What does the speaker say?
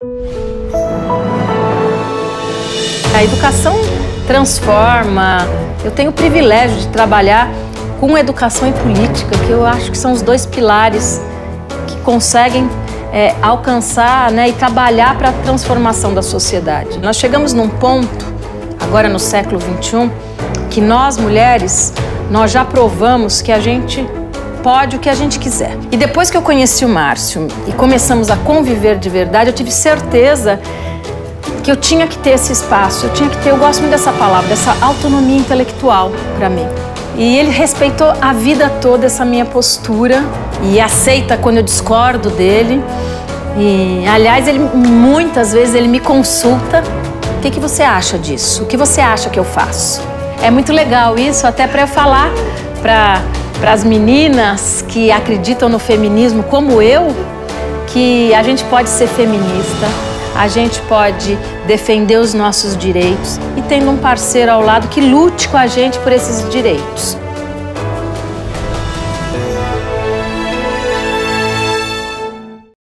A educação transforma. Eu tenho o privilégio de trabalhar com educação e política, que eu acho que são os dois pilares que conseguem alcançar, né, e trabalhar para a transformação da sociedade. Nós chegamos num ponto, agora no século XXI, que nós mulheres, nós já provamos que a gente pode o que a gente quiser. E depois que eu conheci o Márcio e começamos a conviver de verdade, eu tive certeza que eu tinha que ter esse espaço, eu gosto muito dessa palavra, dessa autonomia intelectual para mim. E ele respeitou a vida toda essa minha postura e aceita quando eu discordo dele. E, aliás, muitas vezes ele me consulta. O que você acha disso? O que você acha que eu faço? É muito legal isso, até para eu falar para as meninas que acreditam no feminismo como eu, que a gente pode ser feminista, a gente pode defender os nossos direitos e tendo um parceiro ao lado que lute com a gente por esses direitos.